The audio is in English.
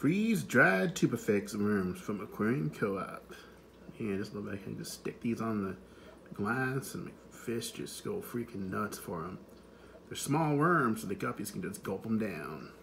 Freeze-dried tubifex worms from Aquarium Co-op. Man, just look like I can just stick these on the glass and make fish just go freaking nuts for them. They're small worms, so the guppies can just gulp them down.